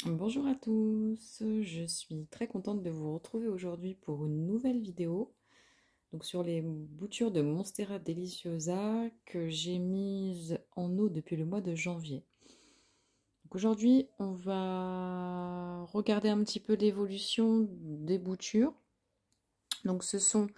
Bonjour à tous, je suis très contente de vous retrouver aujourd'hui pour une nouvelle vidéo donc sur les boutures de Monstera Deliciosa que j'ai mises en eau depuis le mois de janvier. Aujourd'hui on va regarder un petit peu l'évolution des boutures. Donc ce sont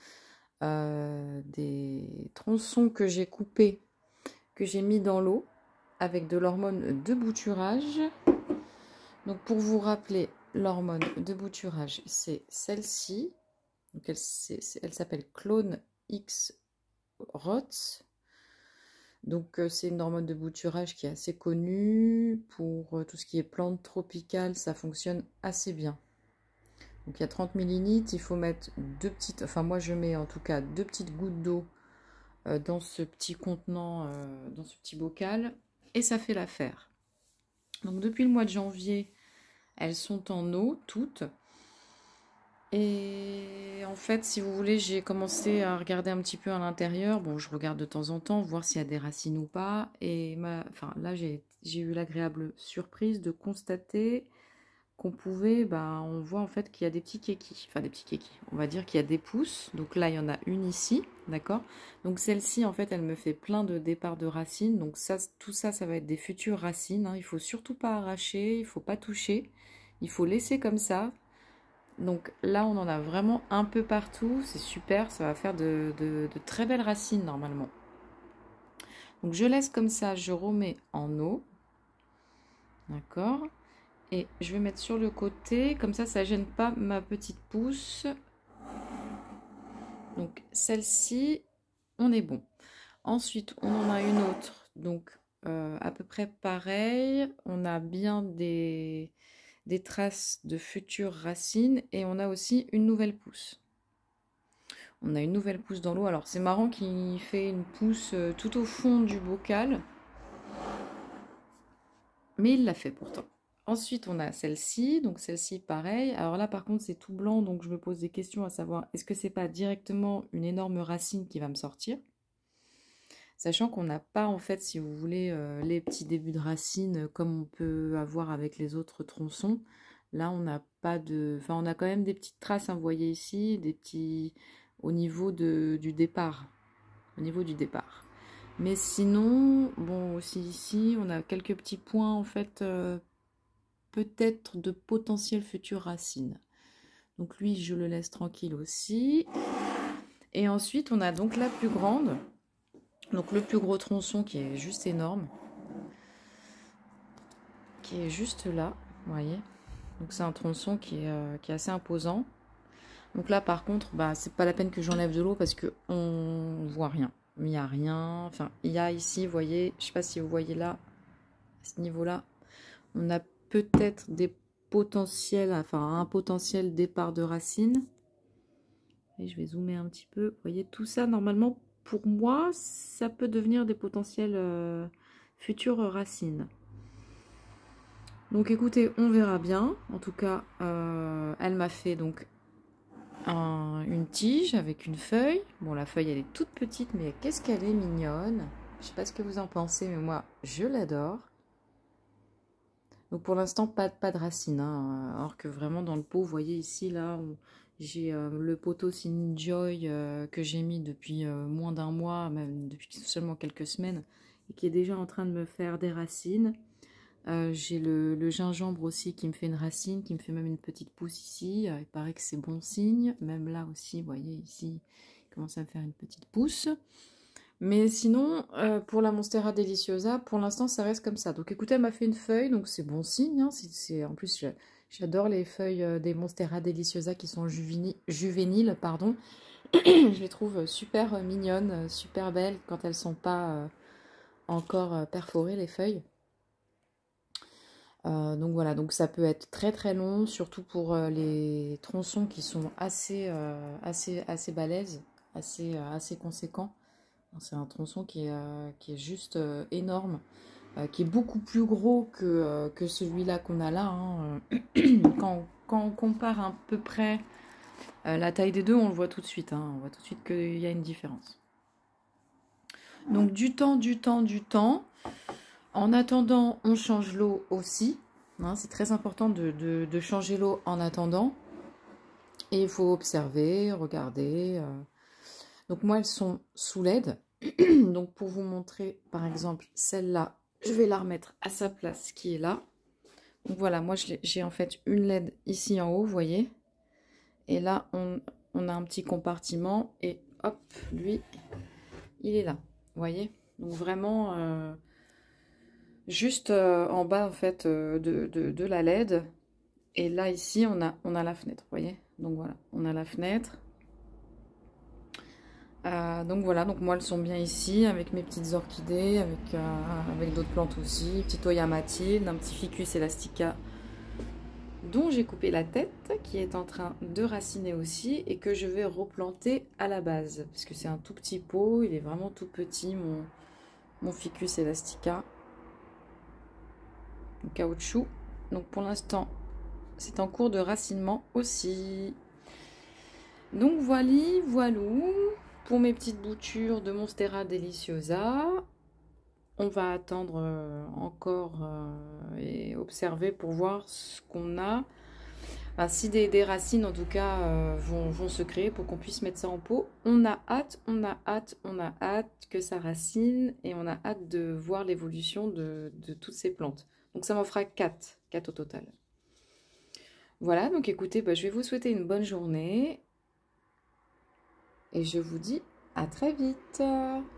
des tronçons que j'ai coupés, que j'ai mis dans l'eau avec de l'hormone de bouturage. Donc pour vous rappeler, l'hormone de bouturage, c'est celle-ci. Donc elle s'appelle Clone X Rots. Donc c'est une hormone de bouturage qui est assez connue. Pour tout ce qui est plantes tropicales, ça fonctionne assez bien. Donc il y a 30 millilitres, il faut mettre deux petites, enfin moi je mets en tout cas deux petites gouttes d'eau dans ce petit contenant, dans ce petit bocal, et ça fait l'affaire. Donc depuis le mois de janvier, elles sont en eau toutes. Et en fait, si vous voulez, j'ai commencé à regarder un petit peu à l'intérieur. Bon, je regarde de temps en temps, voir s'il y a des racines ou pas. Et là, j'ai eu l'agréable surprise de constater qu'on pouvait, on voit en fait qu'il y a des petits kékis. Enfin, des petits kékis. On va dire qu'il y a des pousses. Donc là, il y en a une ici, d'accord? Donc celle-ci, en fait, elle me fait plein de départs de racines. Donc ça, tout ça, ça va être des futures racines, hein. Il faut surtout pas arracher, il faut pas toucher. Il faut laisser comme ça. Donc là, on en a vraiment un peu partout. C'est super, ça va faire de très belles racines normalement. Donc je laisse comme ça, je remets en eau. D'accord. Et je vais mettre sur le côté, comme ça gêne pas ma petite pousse. Donc celle-ci, on est bon. Ensuite, on en a une autre. Donc à peu près pareil. On a bien des traces de futures racines. Et on a aussi une nouvelle pousse. On a une nouvelle pousse dans l'eau. Alors c'est marrant qu'il fait une pousse tout au fond du bocal. Mais il l'a fait pourtant. Ensuite on a celle-ci. Donc celle-ci pareil. Alors là par contre c'est tout blanc. Donc je me pose des questions à savoir est-ce que c'est pas directement une énorme racine qui va me sortir. Sachant qu'on n'a pas en fait, si vous voulez, les petits débuts de racines comme on peut avoir avec les autres tronçons. Là on n'a pas de... Enfin on a quand même des petites traces, hein, vous voyez ici, des petits... au niveau du départ. Au niveau du départ. Mais sinon, bon aussi ici, on a quelques petits points en fait, peut-être de potentielles futures racines. Donc lui je le laisse tranquille aussi. Et ensuite on a donc la plus grande. Donc le plus gros tronçon qui est juste énorme, qui est juste là, vous voyez. Donc c'est un tronçon qui est assez imposant. Donc là par contre, c'est pas la peine que j'enlève de l'eau parce que on voit rien. Il n'y a rien. Enfin, il y a ici, vous voyez, je sais pas si vous voyez là, à ce niveau-là, on a peut-être des potentiels, enfin un potentiel départ de racines. Et je vais zoomer un petit peu. Vous voyez, tout ça normalement, pour moi, ça peut devenir des potentiels futures racines. Donc écoutez, on verra bien. En tout cas, elle m'a fait donc une tige avec une feuille. Bon, la feuille, elle est toute petite, mais qu'est-ce qu'elle est mignonne. Je sais pas ce que vous en pensez, mais moi, je l'adore. Donc pour l'instant, pas de racines, hein. Alors que vraiment, dans le pot, vous voyez ici, là, j'ai le poteau Joy que j'ai mis depuis moins d'un mois, même depuis seulement quelques semaines, et qui est déjà en train de me faire des racines. J'ai le gingembre aussi qui me fait une racine, qui me fait même une petite pousse ici. Il paraît que c'est bon signe. Même là aussi, vous voyez ici, il commence à me faire une petite pousse. Mais sinon, pour la Monstera Deliciosa, pour l'instant, ça reste comme ça. Donc écoutez, elle m'a fait une feuille, donc c'est bon signe, hein. En plus, j'adore les feuilles des Monstera Deliciosa qui sont juvéniles, pardon. Je les trouve super mignonnes, super belles quand elles ne sont pas encore perforées, les feuilles. Donc voilà, donc ça peut être très très long, surtout pour les tronçons qui sont assez balèzes, assez conséquents. C'est un tronçon qui est juste énorme, qui est beaucoup plus gros que celui-là qu'on a là, hein. Quand on compare à peu près la taille des deux, on le voit tout de suite, hein. On voit tout de suite qu'il y a une différence. Donc du temps. En attendant, on change l'eau aussi. Hein, c'est très important de changer l'eau en attendant. Et il faut observer, regarder. Donc moi, elles sont sous LED. Donc pour vous montrer, par exemple, celle-là, je vais la remettre à sa place qui est là. Donc voilà, moi j'ai en fait une LED ici en haut, vous voyez. Et là, on a un petit compartiment et hop, lui, il est là, vous voyez. Donc vraiment, juste en bas en fait de la LED. Et là, ici, on a la fenêtre, vous voyez. Donc voilà, on a la fenêtre. Donc voilà, donc moi elles sont bien ici avec mes petites orchidées, avec d'autres plantes aussi, petit Oya Mathilde, un petit Ficus elastica dont j'ai coupé la tête, qui est en train de raciner aussi et que je vais replanter à la base parce que c'est un tout petit pot, il est vraiment tout petit mon Ficus elastica en caoutchouc. Donc pour l'instant c'est en cours de racinement aussi. Donc voilou pour mes petites boutures de Monstera Deliciosa. On va attendre encore et observer pour voir ce qu'on a. Enfin, si des racines en tout cas vont se créer pour qu'on puisse mettre ça en pot. On a hâte que ça racine et on a hâte de voir l'évolution de toutes ces plantes. Donc ça m'en fera 4 au total. Voilà, donc écoutez, je vais vous souhaiter une bonne journée. Et je vous dis à très vite.